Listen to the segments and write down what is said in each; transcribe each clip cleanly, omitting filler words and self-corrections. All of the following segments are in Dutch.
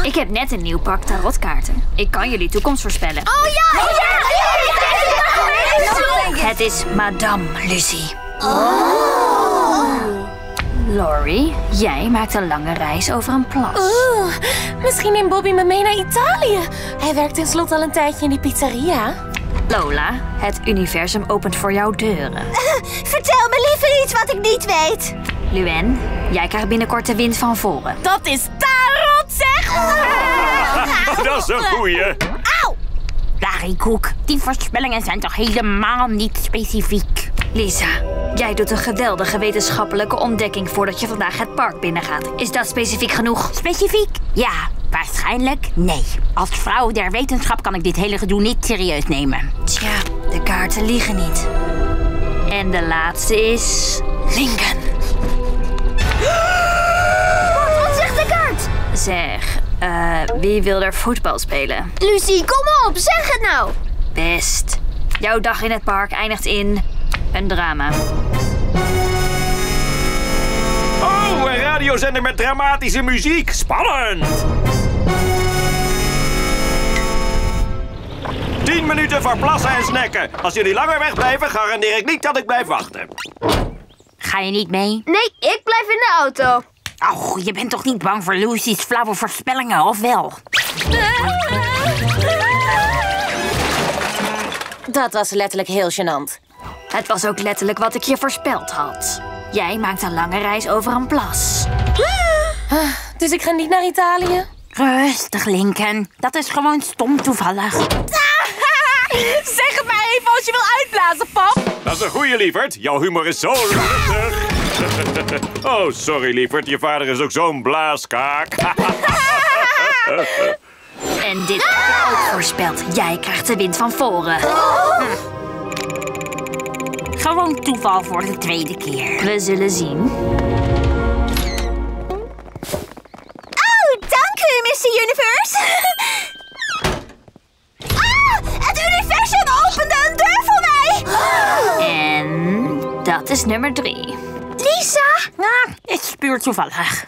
Ik heb net een nieuw pak tarotkaarten. Ik kan jullie toekomst voorspellen. Oh ja! Het is Madame Lucie. Laurie, jij maakt een lange reis over een plas. Misschien neemt Bobby me mee naar Italië. Hij werkt tenslotte al een tijdje in die pizzeria. Lola, het universum opent voor jou deuren. Vertel me liever iets wat ik niet weet. Luen, jij krijgt binnenkort de wind van voren. Dat is tarot, zeg! Dat is een goeie. Auw! Larikoek, die voorspellingen zijn toch helemaal niet specifiek? Lisa, jij doet een geweldige wetenschappelijke ontdekking voordat je vandaag het park binnengaat. Is dat specifiek genoeg? Specifiek? Ja, waarschijnlijk nee. Als vrouw der wetenschap kan ik dit hele gedoe niet serieus nemen. Tja, de kaarten liegen niet. En de laatste is Lincoln. Wat zegt de kaart? Zeg, wie wil er voetbal spelen? Lucie, kom op, zeg het nou. Best. Jouw dag in het park eindigt in een drama. Oh, een radiozender met dramatische muziek. Spannend. 10 minuten voor plassen en snacken. Als jullie langer wegblijven, garandeer ik niet dat ik blijf wachten. Ga je niet mee? Nee, ik blijf in de auto. Oh, je bent toch niet bang voor Lucie's flauwe voorspellingen, of wel? Dat was letterlijk heel gênant. Het was ook letterlijk wat ik je voorspeld had. Jij maakt een lange reis over een plas. Dus ik ga niet naar Italië? Rustig, Lincoln. Dat is gewoon stom toevallig. Zeg het maar even als je wil uitblazen, pap. Dat is een goeie, lieverd. Jouw humor is zo rustig. Oh, sorry, lieverd. Je vader is ook zo'n blaaskaak. En dit heb ik ook voorspeld. Jij krijgt de wind van voren. Gewoon toeval voor de tweede keer. We zullen zien. Oh, dank u, Mr. Universe. Het universum opende een deur voor mij. En dat is nummer 3. Lisa? Is puur toevallig.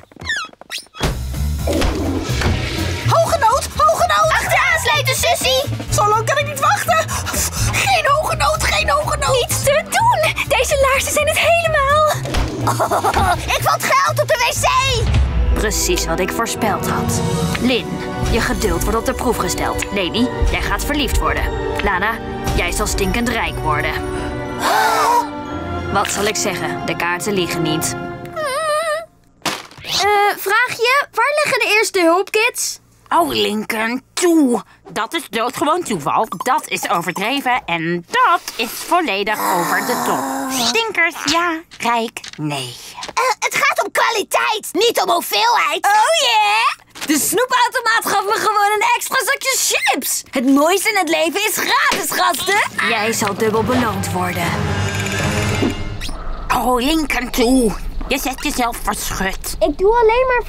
Hoge noot! Achteraan sluiten, sussie! Zo lang kan ik niet wachten! Geen hoge noot! Niets te doen! Deze laarzen zijn het helemaal! Ik vond geld op de wc! Precies wat ik voorspeld had. Lin, je geduld wordt op de proef gesteld. Leni, jij gaat verliefd worden. Lana, jij zal stinkend rijk worden. Wat zal ik zeggen? De kaarten liegen niet. Vraagje, waar liggen de eerste hulpkits? Oh, Lincoln, toe. Dat is doodgewoon toeval. Dat is overdreven. En dat is volledig over de top. Stinkers, ja. Rijk, nee. Het gaat om kwaliteit, niet om hoeveelheid. Oh yeah! De snoepautomaat gaf me gewoon een extra zakje chips. Het mooiste in het leven is gratis, gasten. Jij zal dubbel beloond worden. Oh, Lincoln, toe. Je zet jezelf verschut. Ik doe alleen maar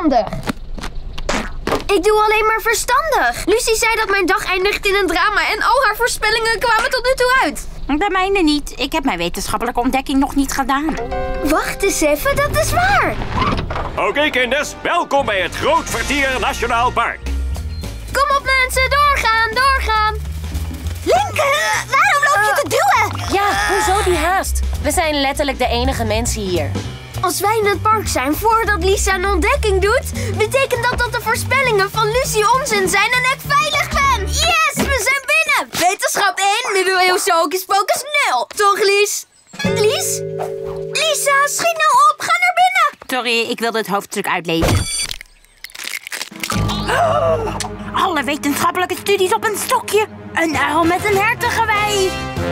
verstandig. Lucie zei dat mijn dag eindigt in een drama en al haar voorspellingen kwamen tot nu toe uit. De mijne niet. Ik heb mijn wetenschappelijke ontdekking nog niet gedaan. Wacht eens even, dat is waar. Oké, kinders. Welkom bij het Grootvertier Nationaal Park. Kom op mensen, doorgaan. Lincoln, waarom loop je te duwen? Ja, hoezo die haast? We zijn letterlijk de enige mensen hier. Als wij in het park zijn voordat Lisa een ontdekking doet, betekent dat de voorspellingen van Lucie onzin zijn en ik veilig ben. Yes, we zijn binnen. Wetenschap 1, middeleeuwse hocus pocus 0. Toch, Lies? Lies? Lisa, schiet nou op, ga naar binnen. Sorry, ik wilde het hoofdstuk uitlezen. Alle wetenschappelijke studies op een stokje. Een uil met een hertengewei.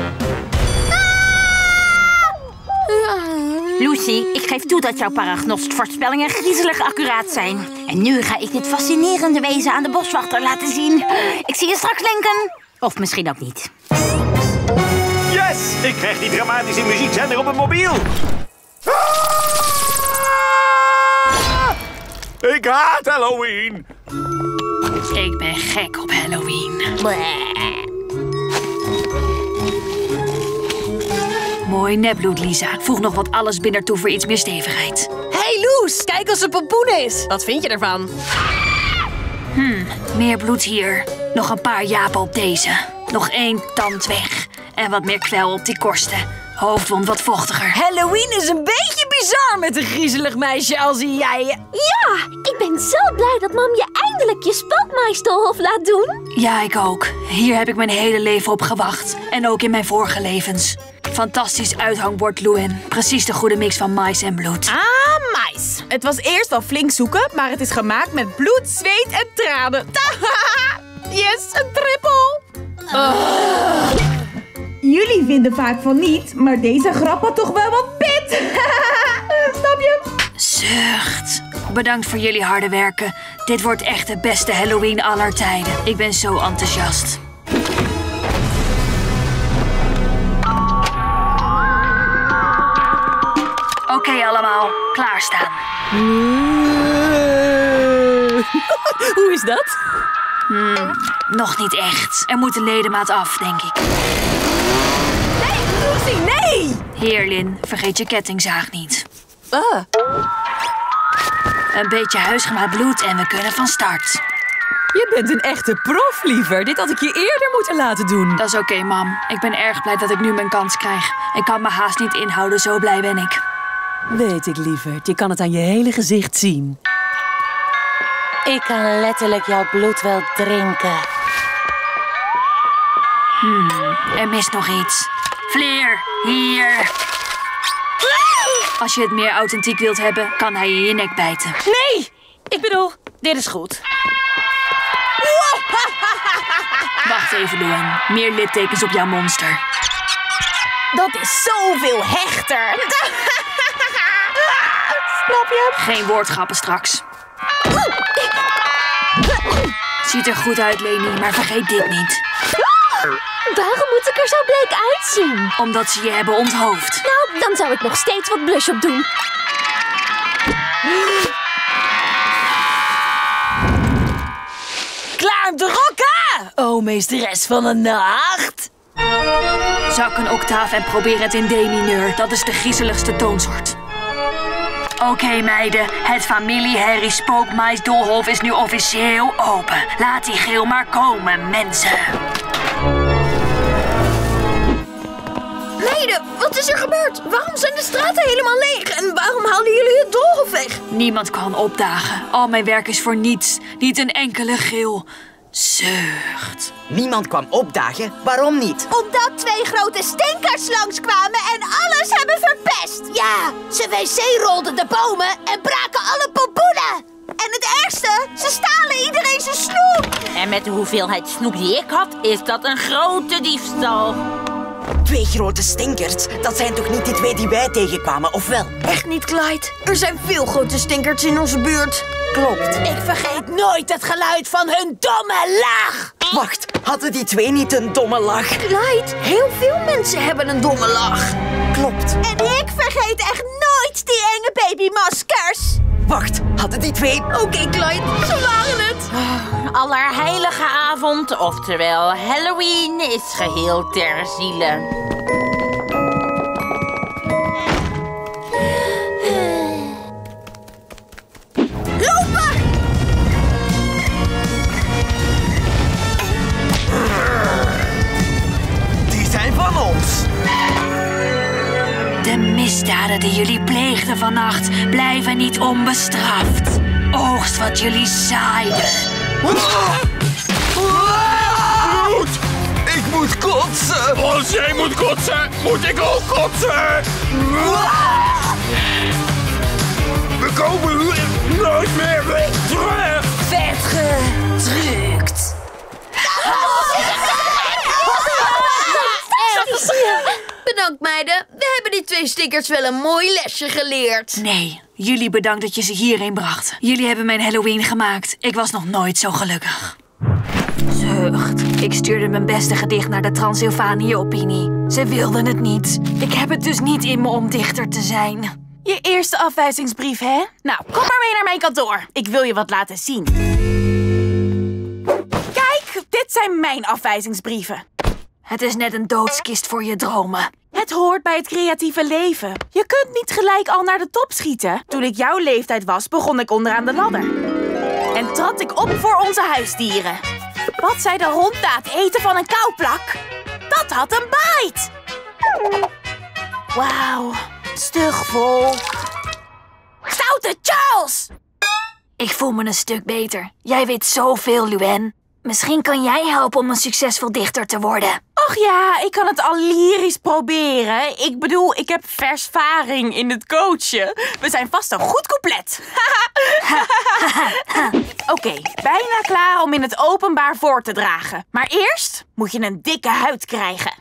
Lucy, ik geef toe dat jouw paragnost-voorspellingen griezelig accuraat zijn. En nu ga ik dit fascinerende wezen aan de boswachter laten zien. Ik zie je straks, Lincoln. Of misschien ook niet. Yes! Ik krijg die dramatische muziekzender op het mobiel. Ik haat Halloween. Ik ben gek op Halloween. Mooi nepbloed, Lisa. Voeg nog wat alles binnen toe voor iets meer stevigheid. Hey Loes, kijk als een pompoen is. Wat vind je ervan? Meer bloed hier. Nog een paar japen op deze. Nog 1 tand weg. En wat meer kwel op die korsten. Hoofdwond wat vochtiger. Halloween is een beetje bizar met een griezelig meisje als jij. Ja, ik ben zo blij dat mam je eindelijk je spookmaaisdoolhof laat doen. Ja, ik ook. Hier heb ik mijn hele leven op gewacht. En ook in mijn vorige levens. Fantastisch uithangbord, Luin. Precies de goede mix van mais en bloed. Ah, mais. Het was eerst wel flink zoeken, maar het is gemaakt met bloed, zweet en tranen. Yes, een trippel. Jullie vinden vaak van niet, maar deze grap had toch wel wat pit. Snap je? Zucht. Bedankt voor jullie harde werken. Dit wordt echt de beste Halloween aller tijden. Ik ben zo enthousiast. Oké, allemaal. Klaarstaan. Hoe is dat? Nog niet echt. Er moet een ledemaat af, denk ik. Lucy, nee! Hier, Lin. Vergeet je kettingzaag niet. Een beetje huisgemaakt bloed en we kunnen van start. Je bent een echte prof, liever. Dit had ik je eerder moeten laten doen. Dat is oké, mam. Ik ben erg blij dat ik nu mijn kans krijg. Ik kan me haast niet inhouden, zo blij ben ik. Weet ik, lieverd. Je kan het aan je hele gezicht zien. Ik kan letterlijk jouw bloed wel drinken. Er mist nog iets. Fleer, hier. Als je het meer authentiek wilt hebben, kan hij in je nek bijten. Nee! Ik bedoel, dit is goed. Wacht even, Luan. Meer littekens op jouw monster. Dat is zoveel hechter. Snap je? Geen woordgrappen straks. Ziet er goed uit, Leni, maar vergeet dit niet. Waarom moet ik er zo bleek uitzien? Omdat ze je hebben onthoofd. Nou, dan zou ik nog steeds wat blush op doen. Klaar om te rocken! Oh, meesteres van de nacht. Zak een octaaf en probeer het in D-mineur. Dat is de griezeligste toonsoort. Oké, meiden. Het familie Harry Spookmaisdoolhof is nu officieel open. Laat die geel maar komen, mensen. Meiden, wat is er gebeurd? Waarom zijn de straten helemaal leeg? En waarom halen jullie het doolhof weg? Niemand kan opdagen. Al mijn werk is voor niets. Niet een enkele gil. Zucht. Niemand kwam opdagen. Waarom niet? Omdat 2 grote stinkers langskwamen en alles hebben verpest. Ja, ze wc-rolden de bomen en braken alle pompoenen. En het ergste, ze stalen iedereen zijn snoep. En met de hoeveelheid snoep die ik had, is dat een grote diefstal. 2 grote stinkers. Dat zijn toch niet die 2 die wij tegenkwamen, of wel? Echt niet, Clyde. Er zijn veel grote stinkers in onze buurt. Klopt. Ik vergeet nooit het geluid van hun domme lach. Wacht, hadden die 2 niet een domme lach? Clyde, heel veel mensen hebben een domme lach. Klopt. En ik vergeet echt nooit die enge babymaskers. Wacht, hadden die 2... Oké, Clyde, ze waren het. Allerheilige avond, oftewel Halloween, is geheel ter ziele. Die zijn van ons. De misdaden die jullie pleegden vannacht blijven niet onbestraft. Oogst wat jullie zaaiden. Ik moet kotsen. Als jij moet kotsen, moet ik ook kotsen. We komen nooit meer weer terug. Vet gedrukt. Bedankt, meiden. We hebben die 2 stickers wel een mooi lesje geleerd. Nee, jullie bedankt dat je ze hierheen bracht. Jullie hebben mijn Halloween gemaakt. Ik was nog nooit zo gelukkig. Zucht. Ik stuurde mijn beste gedicht naar de Transylvanië-opinie. Ze wilden het niet. Ik heb het dus niet in me om dichter te zijn. Je eerste afwijzingsbrief, hè? Nou, kom maar mee naar mijn kantoor. Ik wil je wat laten zien. Kijk, dit zijn mijn afwijzingsbrieven. Het is net een doodskist voor je dromen. Het hoort bij het creatieve leven. Je kunt niet gelijk al naar de top schieten. Toen ik jouw leeftijd was, begon ik onderaan de ladder. en trad ik op voor onze huisdieren. Wat zei de hond na het eten van een kauwplak? Dat had een bite. Wauw, stug volk. Stoute Charles! Ik voel me een stuk beter. Jij weet zoveel, Luann. Misschien kan jij helpen om een succesvol dichter te worden. Och ja, ik kan het al lyrisch proberen. Ik bedoel, ik heb versvaring in het coachen. We zijn vast een goed couplet. Oké, bijna klaar om in het openbaar voor te dragen. Maar eerst moet je een dikke huid krijgen.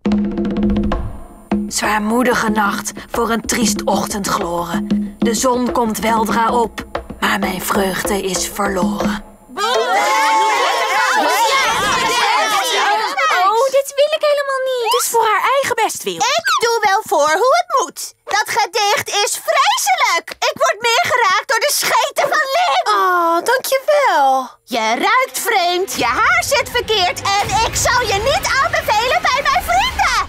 Zwaarmoedige nacht voor een triest ochtendgloren. De zon komt weldra op, maar mijn vreugde is verloren. Oh, dit wil ik helemaal niet. Het is voor haar eigen bestwil. Ik doe wel voor hoe het moet. Dat gedicht is vreselijk. Ik word meer geraakt door de scheten van Lim. Oh, dankjewel. Je ruikt vreemd, je haar zit verkeerd en ik zal je niet aanbevelen bij mijn vrienden.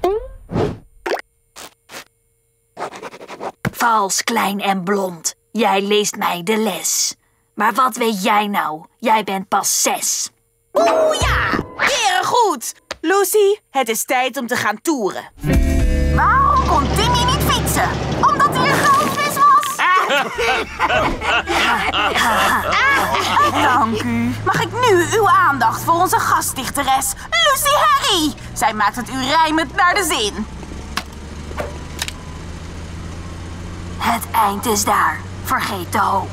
Vals, klein en blond. Jij leest mij de les. Maar wat weet jij nou? Jij bent pas 6. Oeh ja, weer goed. Lucy, het is tijd om te gaan toeren. Waarom kon Timmy niet fietsen? Omdat hij een goudvis was? Dank u. Mag ik nu uw aandacht voor onze gastdichteres, Lucy Harry? Zij maakt het u rijmend naar de zin. Het eind is daar. Vergeet de hoop.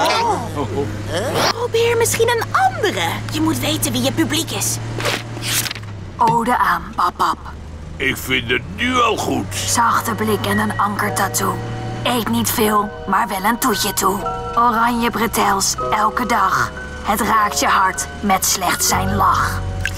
Probeer misschien een andere. Je moet weten wie je publiek is. Ode aan, papap. Ik vind het nu al goed. Zachte blik en een ankertattoo. Eet niet veel, maar wel een toetje toe. Oranje bretels, elke dag. Het raakt je hart met slechts zijn lach.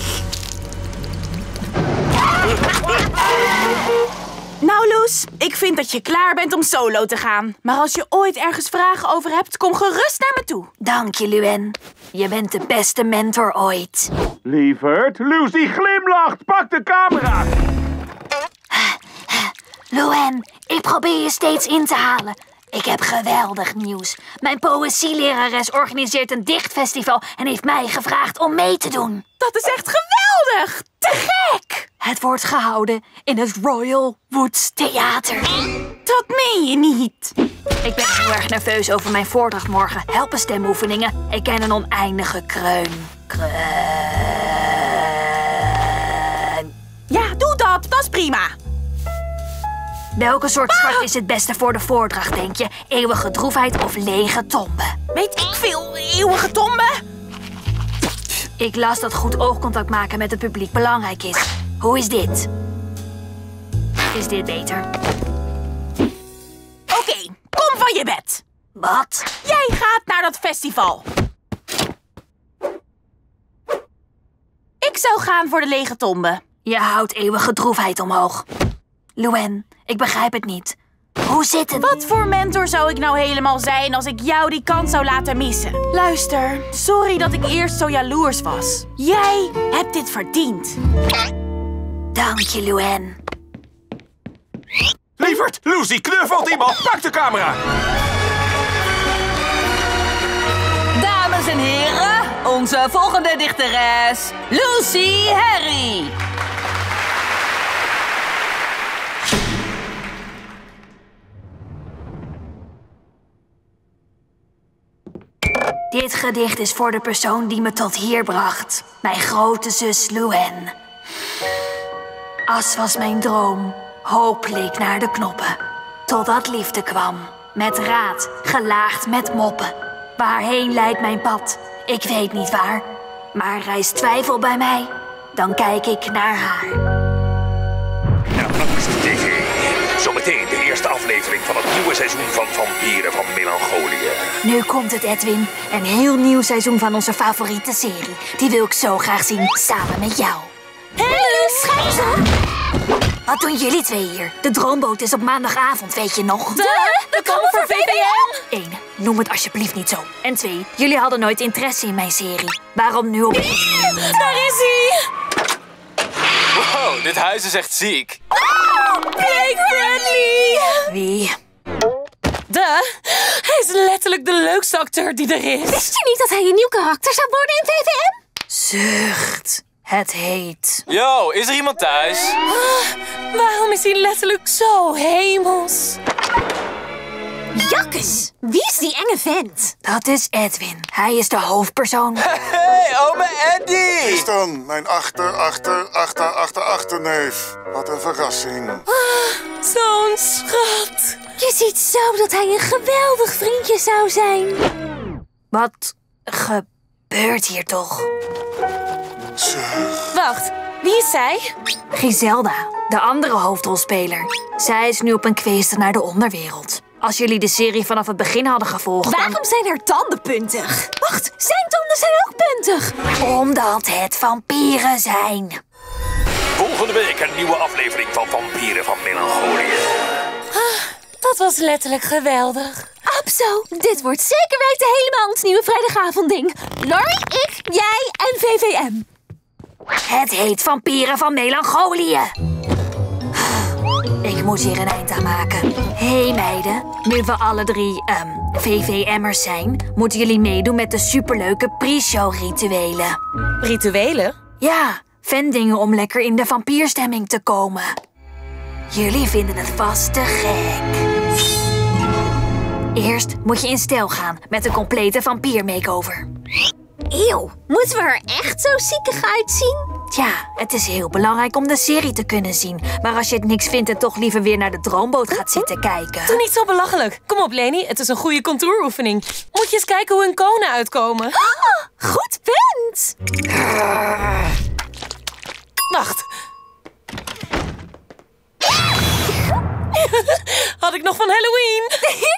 Nou, Loes, ik vind dat je klaar bent om solo te gaan. Maar als je ooit ergens vragen over hebt, kom gerust naar me toe. Dank je, Luann. Je bent de beste mentor ooit. Lieverd, Lucy glimlacht. Pak de camera. Luann, ik probeer je steeds in te halen. Ik heb geweldig nieuws. Mijn poëzielerares organiseert een dichtfestival en heeft mij gevraagd om mee te doen. Dat is echt geweldig! Te gek! Het wordt gehouden in het Royal Woods Theater. Dat meen je niet. Ik ben heel erg nerveus over mijn voordracht morgen. Helpen stemoefeningen. Ik ken een oneindige kreun. Ja, doe dat. Dat is prima. Welke soort zwart is het beste voor de voordracht, denk je? Eeuwige droefheid of lege tombe? Weet ik veel, eeuwige tombe? Ik las dat goed oogcontact maken met het publiek belangrijk is. Hoe is dit? Is dit beter? Oké, kom van je bed. Wat? Jij gaat naar dat festival. Ik zou gaan voor de lege tombe. Je houdt eeuwige droefheid omhoog. Luann, ik begrijp het niet. Hoe zit het? Wat voor mentor zou ik nou helemaal zijn als ik jou die kans zou laten missen? Luister, sorry dat ik eerst zo jaloers was. Jij hebt dit verdiend. Dank je, Luann. Lieverd, Lucy knuffelt iemand. Pak de camera. Dames en heren, onze volgende dichteres, Lucy Harry. Dit gedicht is voor de persoon die me tot hier bracht. Mijn grote zus Luann. As was mijn droom, hoop leek naar de knoppen. Totdat liefde kwam, met raad, gelaagd met moppen. Waarheen leidt mijn pad? Ik weet niet waar. Maar rijst twijfel bij mij, dan kijk ik naar haar. Nou, TV. Zometeen de eerste aflevering van het nieuwe seizoen van Vampieren van Melancholië. Nu komt het, Edwin. Een heel nieuw seizoen van onze favoriete serie. Die wil ik zo graag zien, samen met jou. Hallo, schijnzon. Wat doen jullie twee hier? De droomboot is op maandagavond, weet je nog? We komen voor VPN. 1. Noem het alsjeblieft niet zo. En 2. Jullie hadden nooit interesse in mijn serie. Waarom nu opeens? Daar is hij. Wow, dit huis is echt ziek. Play friendly. Wie? Hij is letterlijk de leukste acteur die er is. Wist je niet dat hij een nieuw karakter zou worden in VVM? Zucht. Het heet. Yo, is er iemand thuis? Waarom is hij letterlijk zo hemels? Jakkes, wie is die enge vent? Dat is Edwin. Hij is de hoofdpersoon. Hey, ome Eddie! Tristan, mijn achterneef. Wat een verrassing. Zo'n schat. Je ziet zo dat hij een geweldig vriendje zou zijn. Wat gebeurt hier toch? Wacht, wie is zij? Griselda, de andere hoofdrolspeler. Zij is nu op een kweeste naar de onderwereld. Als jullie de serie vanaf het begin hadden gevolgd... Waarom zijn haar tanden puntig? Wacht, zijn tanden zijn ook puntig. Omdat het vampieren zijn. Volgende week een nieuwe aflevering van Vampieren van Melancholië. Dat was letterlijk geweldig. Abso, dit wordt zeker weten helemaal ons nieuwe vrijdagavondding. Laurie, ik, jij en VVM. Het heet Vampieren van Melancholië. Ik moet hier een eind aan maken. Hé meiden, nu we alle drie VVM'ers zijn, moeten jullie meedoen met de superleuke pre-show rituelen. Rituelen? Ja, vendingen om lekker in de vampierstemming te komen. Jullie vinden het vast te gek. Eerst moet je in stijl gaan met een complete vampier-makeover. Eeuw, moeten we er echt zo ziekig uitzien? Tja, het is heel belangrijk om de serie te kunnen zien. Maar als je het niks vindt en toch liever weer naar de droomboot gaat zitten kijken... Doe niet zo belachelijk. Kom op, Leni, het is een goede contouroefening. Moet je eens kijken hoe hun konen uitkomen. Goed punt! Wacht. Had ik nog van Halloween?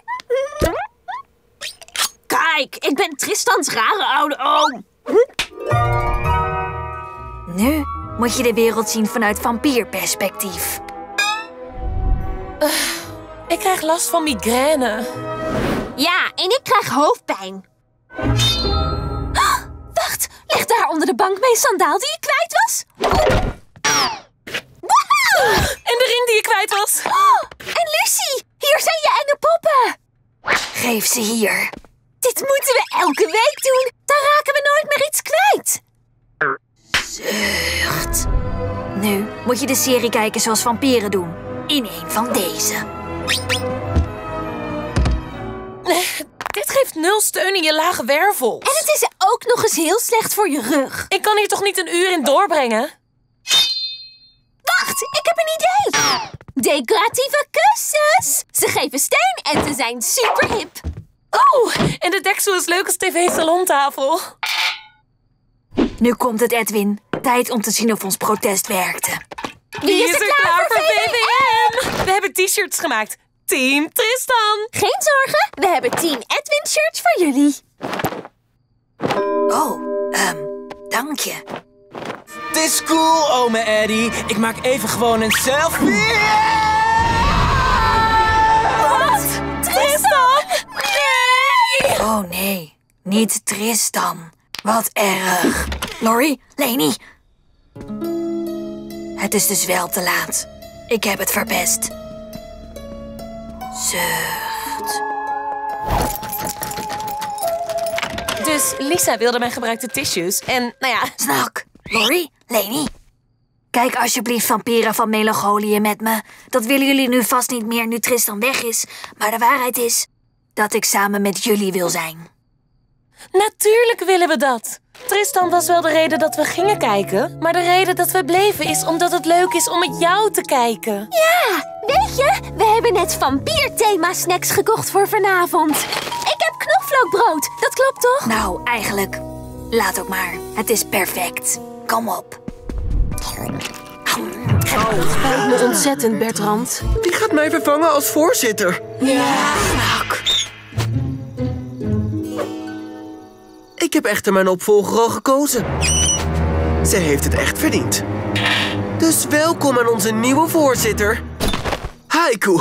Kijk, ik ben Tristans rare oude oom. Nu moet je de wereld zien vanuit vampierperspectief. Ik krijg last van migraine. Ja, en ik krijg hoofdpijn. Wacht, ligt daar onder de bank mijn sandaal die ik kwijt was? En de ring die je kwijt was. En Lucy, hier zijn je enge poppen. Geef ze hier. Dit moeten we elke week doen. Dan raken we nooit meer iets kwijt. Zucht. Nu moet je de serie kijken zoals vampieren doen. In een van deze. Dit geeft 0 steun in je lage wervels. En het is ook nog eens heel slecht voor je rug. Ik kan hier toch niet een uur in doorbrengen? Wacht, ik heb een idee. Decoratieve kussens. Ze geven steun en ze zijn super hip. Oh, en de deksel is leuk als tv-salontafel. Nu komt het, Edwin. Tijd om te zien of ons protest werkte. Wie is er klaar voor VVM? We hebben t-shirts gemaakt. Team Tristan. Geen zorgen, we hebben Team Edwin shirts voor jullie. Oh, dank je. Het is cool, ome Eddie. Ik maak even gewoon een selfie. Wat? Tristan? Nee! Oh nee, niet Tristan. Wat erg. Laurie, Leni. Het is dus wel te laat. Ik heb het verpest. Zucht. Dus Lisa wilde mijn gebruikte tissues en, nou ja... Snak, Laurie, Leni. Kijk alsjeblieft Vampieren van Melancholië met me. Dat willen jullie nu vast niet meer nu Tristan weg is. Maar de waarheid is dat ik samen met jullie wil zijn. Natuurlijk willen we dat. Tristan was wel de reden dat we gingen kijken. Maar de reden dat we bleven is omdat het leuk is om met jou te kijken. Ja, weet je, we hebben net vampierthema-snacks gekocht voor vanavond. Ik heb knoflookbrood, dat klopt toch? Nou, eigenlijk, laat ook maar. Het is perfect. Kom op. Het spijt me ontzettend, Bertrand. Wie gaat mij vervangen als voorzitter? Ja. Ik heb echter mijn opvolger al gekozen. Ze heeft het echt verdiend. Dus welkom aan onze nieuwe voorzitter, Haiku.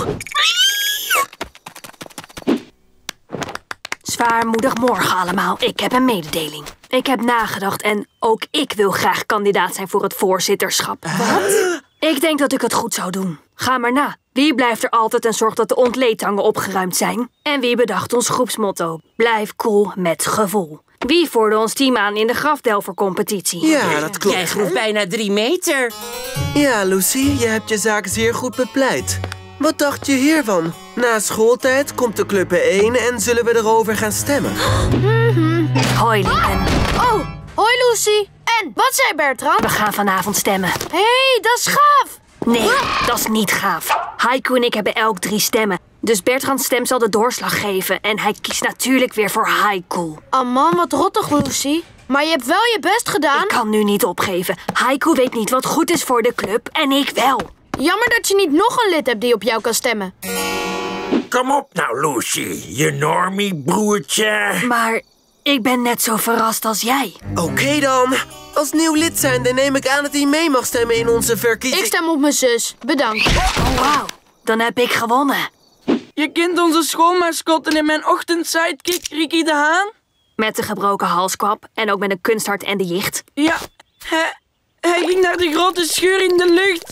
Zwaarmoedig morgen allemaal. Ik heb een mededeling. Ik heb nagedacht en ook ik wil graag kandidaat zijn voor het voorzitterschap. Wat? Ik denk dat ik het goed zou doen. Ga maar na. Wie blijft er altijd en zorgt dat de ontleedtangen opgeruimd zijn? En wie bedacht ons groepsmotto? Blijf cool met gevoel. Wie voerde ons team aan in de grafdelvercompetitie? Ja, dat klopt. Jij groeit bijna 3 meter. Ja, Lucy, je hebt je zaak zeer goed bepleit. Wat dacht je hiervan? Na schooltijd komt de club bijeen en zullen we erover gaan stemmen. Hoi, Lincoln. Oh, hoi Lucy. En, wat zei Bertrand? We gaan vanavond stemmen. Hé, dat is gaaf. Nee, dat is niet gaaf. Haiku en ik hebben elk 3 stemmen. Dus Bertrands stem zal de doorslag geven. En hij kiest natuurlijk weer voor Haiku. Oh man, wat rottig, Lucy. Maar je hebt wel je best gedaan. Ik kan nu niet opgeven. Haiku weet niet wat goed is voor de club en ik wel. Jammer dat je niet nog een lid hebt die op jou kan stemmen. Kom op nou, Lucy. Je normie, broertje. Maar ik ben net zo verrast als jij. Oké dan. Als nieuw lid zijnde neem ik aan dat hij mee mag stemmen in onze verkiezing. Ik stem op mijn zus. Bedankt. Oh, wauw. Dan heb ik gewonnen. Je kent onze schoolmascotte en mijn ochtendsidekick Ricky de Haan? Met de gebroken halskwap en ook met een kunsthart en de jicht. Ja, hij ging naar de grote scheur in de lucht.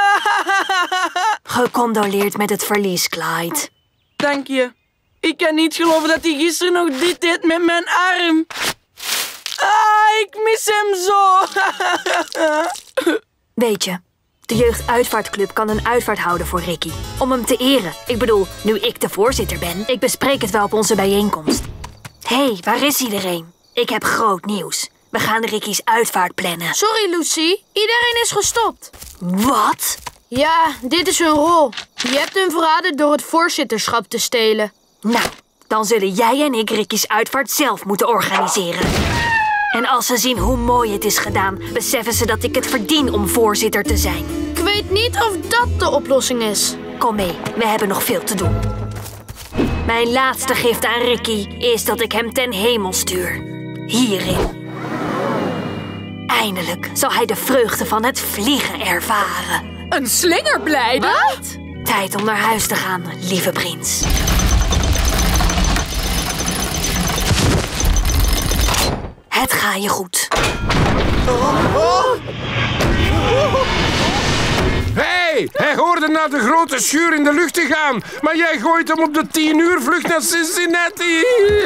Gecondoleerd met het verlies, Clyde. Dank je. Ik kan niet geloven dat hij gisteren nog dit deed met mijn arm. Ik mis hem zo. Weet je, de jeugduitvaartclub kan een uitvaart houden voor Ricky. Om hem te eren. Ik bedoel, nu ik de voorzitter ben, ik bespreek het wel op onze bijeenkomst. Hé, waar is iedereen? Ik heb groot nieuws. We gaan Ricky's uitvaart plannen. Sorry, Lucy. Iedereen is gestopt. Wat? Ja, dit is hun rol. Je hebt hun verraden door het voorzitterschap te stelen. Nou, dan zullen jij en ik Ricky's uitvaart zelf moeten organiseren. En als ze zien hoe mooi het is gedaan, beseffen ze dat ik het verdien om voorzitter te zijn. Ik weet niet of dat de oplossing is. Kom mee, we hebben nog veel te doen. Mijn laatste gift aan Ricky is dat ik hem ten hemel stuur. Hierin. Eindelijk zal hij de vreugde van het vliegen ervaren. Een slingerblijde? Wat? Tijd om naar huis te gaan, lieve prins. Het gaat je goed. Hé, hij hoorde naar de grote schuur in de lucht te gaan. Maar jij gooit hem op de 10-uur vlucht naar Cincinnati.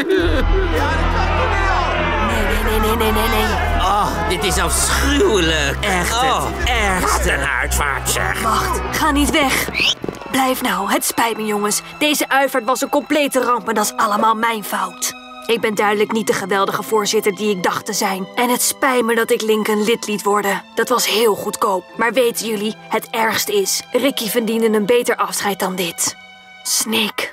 Nee. Oh, dit is afschuwelijk. Echt het ergste. Wat een uitvaart, zeg. Wacht, ga niet weg. Blijf nou, het spijt me jongens. Deze uitvaart was een complete ramp en dat is allemaal mijn fout. Ik ben duidelijk niet de geweldige voorzitter die ik dacht te zijn. En het spijt me dat ik Lincoln lid liet worden. Dat was heel goedkoop. Maar weten jullie, het ergste is, Ricky verdiende een beter afscheid dan dit. Snik.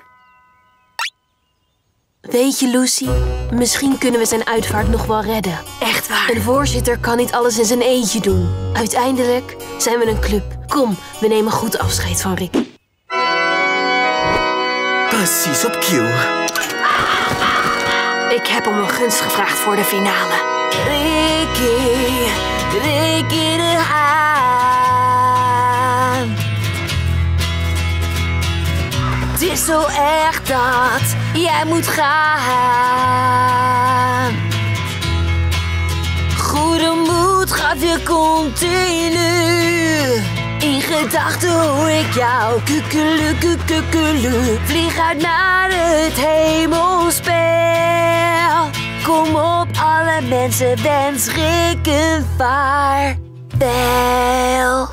Weet je, Lucy, misschien kunnen we zijn uitvaart nog wel redden. Echt waar? Een voorzitter kan niet alles in zijn eentje doen. Uiteindelijk zijn we een club. Kom, we nemen goed afscheid van Ricky. Precies op cue. Ik heb om een gunst gevraagd voor de finale. Ricky de Haan. Het is zo erg dat jij moet gaan. Goede moed gaat je continu. In gedachten hoor ik jou kukelu, kukelu. Vlieg uit naar het hemelspel. Kom op, alle mensen, wens Rick een vaarwel.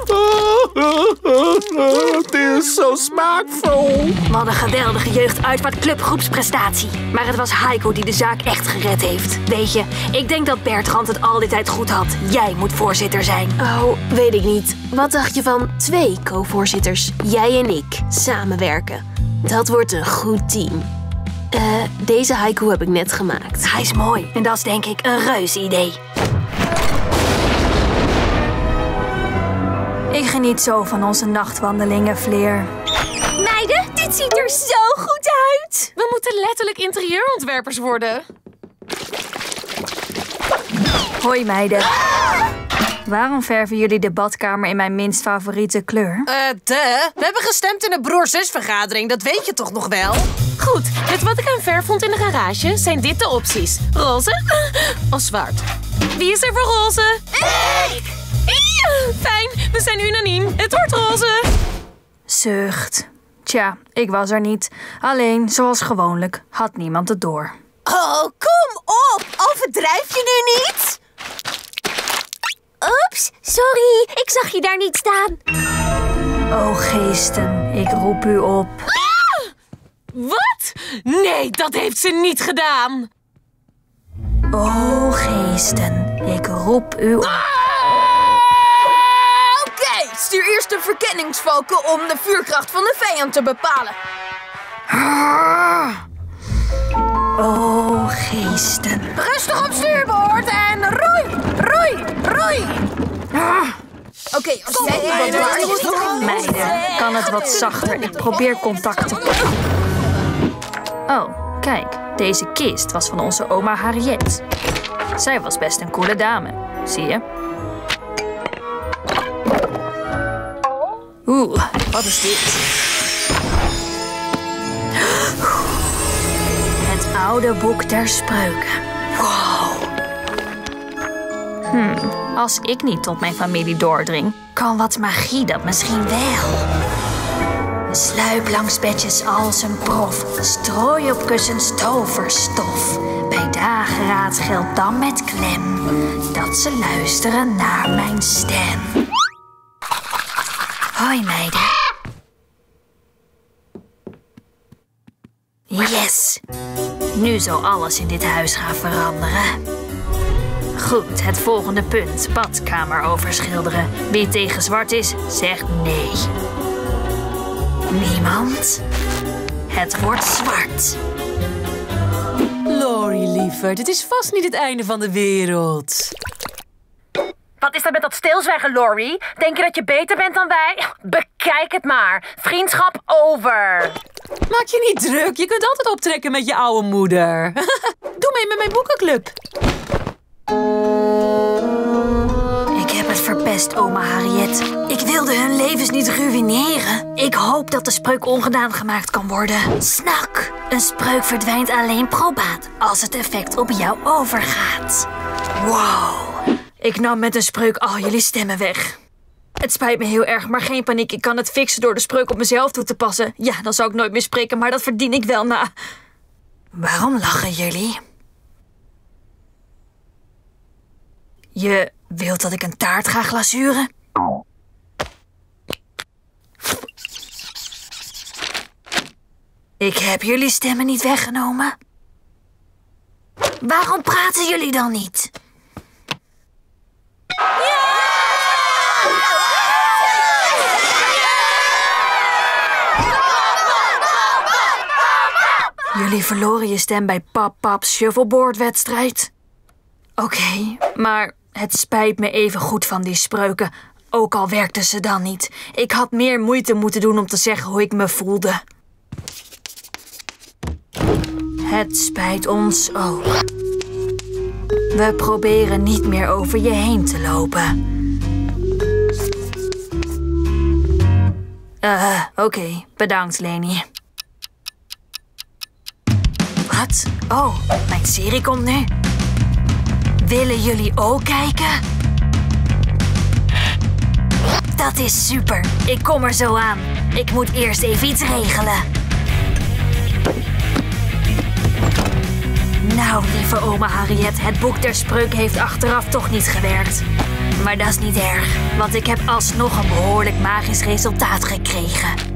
Het is zo smaakvol. Wat een geweldige jeugduitvaartclub groepsprestatie. Maar het was Haiku die de zaak echt gered heeft. Weet je, ik denk dat Bertrand het al die tijd goed had. Jij moet voorzitter zijn. Oh, weet ik niet. Wat dacht je van 2 co-voorzitters? Jij en ik, samenwerken. Dat wordt een goed team. Deze haiku heb ik net gemaakt. Hij is mooi en dat is denk ik een reus idee. Ik geniet zo van onze nachtwandelingen, Fleer. Meiden, dit ziet er zo goed uit. We moeten letterlijk interieurontwerpers worden. Hoi meiden. Waarom verven jullie de badkamer in mijn minst favoriete kleur? We hebben gestemd in de broer-zus-vergadering, dat weet je toch nog wel? Goed, met wat ik aan verf vond in de garage zijn dit de opties. Roze of zwart. Wie is er voor roze? Ik! Ja, fijn, we zijn unaniem. Het wordt roze. Zucht. Tja, ik was er niet. Alleen, zoals gewoonlijk, had niemand het door. Oh, kom op! Overdrijf je nu niet? Oeps, sorry. Ik zag je daar niet staan. O geesten, ik roep u op. Ah! Wat? Nee, dat heeft ze niet gedaan. O geesten, ik roep u op. Oké, stuur eerst de verkenningsvalken om de vuurkracht van de vijand te bepalen. O geesten. Rustig op stuurboord en roei, roei, roei. Oké, als jij niet wat waard is... Meiden, kan het wat zachter? Ik probeer contact te... Oh, kijk. Deze kist was van onze oma Harriet. Zij was best een coole dame. Zie je? Oeh, wat is dit? Het oude boek der spreuken. Wow. Als ik niet tot mijn familie doordring, kan wat magie dat misschien wel. Sluip langs bedjes als een prof, strooi op kussens toverstof. Bij dageraad geldt dan met klem, dat ze luisteren naar mijn stem. Hoi meiden. Yes! Nu zal alles in dit huis gaan veranderen. Goed, het volgende punt. Badkamer overschilderen. Wie tegen zwart is, zegt nee. Niemand? Het wordt zwart. Laurie, lieverd, het is vast niet het einde van de wereld. Wat is dat met dat stilzwijgen, Laurie? Denk je dat je beter bent dan wij? Bekijk het maar. Vriendschap over. Maak je niet druk. Je kunt altijd optrekken met je oude moeder. Doe mee met mijn boekenclub. Ik heb het verpest, oma Harriet. Ik wilde hun levens niet ruïneren. Ik hoop dat de spreuk ongedaan gemaakt kan worden. Snak! Een spreuk verdwijnt alleen probaat als het effect op jou overgaat. Wow! Ik nam met een spreuk al jullie stemmen weg. Het spijt me heel erg, maar geen paniek. Ik kan het fixen door de spreuk op mezelf toe te passen. Ja, dan zou ik nooit meer spreken, maar dat verdien ik wel na. Waarom lachen jullie? Je wilt dat ik een taart ga glazuren? Ik heb jullie stemmen niet weggenomen. Waarom praten jullie dan niet? Jullie verloren je stem bij Pap's shuffleboard-wedstrijd. Oké, maar het spijt me even goed van die spreuken. Ook al werkten ze dan niet. Ik had meer moeite moeten doen om te zeggen hoe ik me voelde. Het spijt ons ook. We proberen niet meer over je heen te lopen. Oké, bedankt, Leni. Wat? Oh, mijn serie komt nu. Willen jullie ook kijken? Dat is super. Ik kom er zo aan. Ik moet eerst even iets regelen. Nou, lieve oma Harriet, het boek der spreuken heeft achteraf toch niet gewerkt. Maar dat is niet erg, want ik heb alsnog een behoorlijk magisch resultaat gekregen.